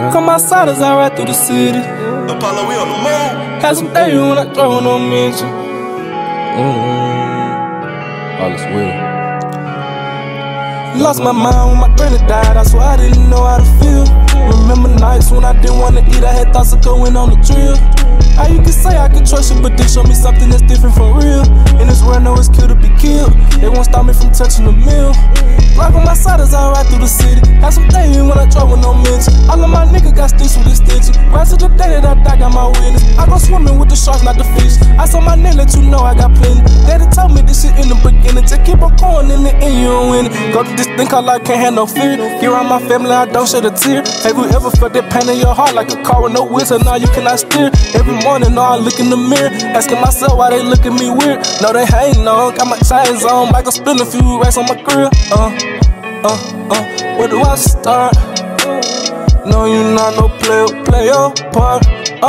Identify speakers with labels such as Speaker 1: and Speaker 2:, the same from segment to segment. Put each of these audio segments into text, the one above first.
Speaker 1: Come outside as I ride through the city.
Speaker 2: Apollo, we on the move.
Speaker 1: Had some days when I throw no mention. All is well. Lost my mind when my granny died, I swear I didn't know how to feel. Remember nights when I didn't wanna eat, I had thoughts of going on the drill. How you can say I can trust you, but they show me something that's different for real. In this world, no, it's kill to be killed. They won't stop me from touching the mill. Block on my side as I ride through the city. Had some days when I trouble no mention. All of my niggas got sticks with this stitching. Right to the day that I die, got my witness. I go swimming with the sharks, not the fish. I saw my nigga, let you know I got plenty. Daddy told me this shit in the beginning. Just keep on going in the end, you don't win it. Go to this thing called I can't have no fear. Get around my family, I don't shed a tear. Have you ever felt that pain in your heart like a car with no wheels, and now you cannot steer? Every morning, I look in the mirror, asking myself why they look at me weird. No, they hating on, got my chains on, Michael spin a few racks on my grill. Where do I start? No, you not no player, play your part.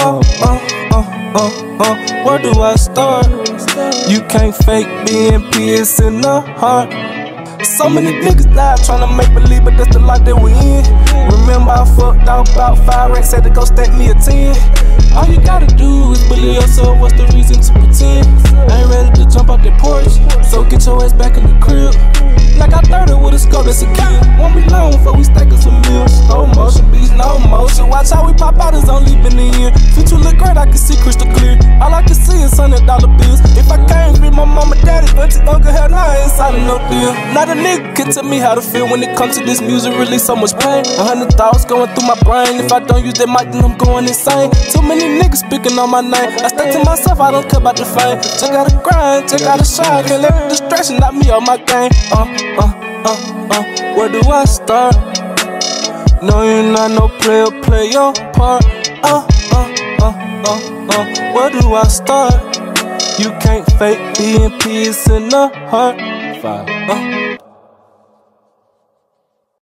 Speaker 1: Where do I start? You can't fake being peace in the heart. So many niggas died tryna make believe, but that's the life that we in. Remember I fucked out about 5 racks, had to go stack me a 10. All you gotta do is believe yourself, what's the reason to pretend? I ain't ready to jump out that porch, so get your ass back in the crib. Like I 30 with a scope, that's a kill. Won't be long before we stackin' some meals. Slow motion beats, no motion. Watch how we pop out, it's only been a year. Future look great, I can see crystal clear. All I can see is $100 bills. If I can't free my mama, daddy, auntie, uncle, hell nah, I ain't signing no deal. Not a nigga can tell me how to feel when it comes to this music, release so much pain. 100 thoughts going through my brain. If I don't use that mic, then I'm going insane. Too many niggas speaking on my name. I stay to myself, I don't care about the fame. Check out the grind, check out the shine. Can't let the distraction knock me off my game. Where do I start? No, you're not no player, play your part. Where do I start? You can't fake being peace in the heart. 5